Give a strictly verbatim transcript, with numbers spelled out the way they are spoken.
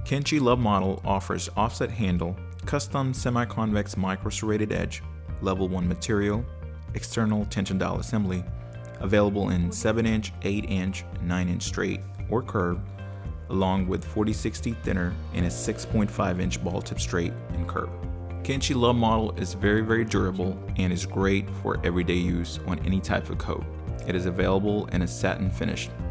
Kenchii Love model offers offset handle, custom semi-convex micro-serrated edge, level one material, external tension dial assembly, available in seven inch, eight inch, nine inch straight or curved, along with forty sixty thinner and a six point five inch ball tip straight and curved. Kenchii Love model is very very durable and is great for everyday use on any type of coat. It is available in a satin finish.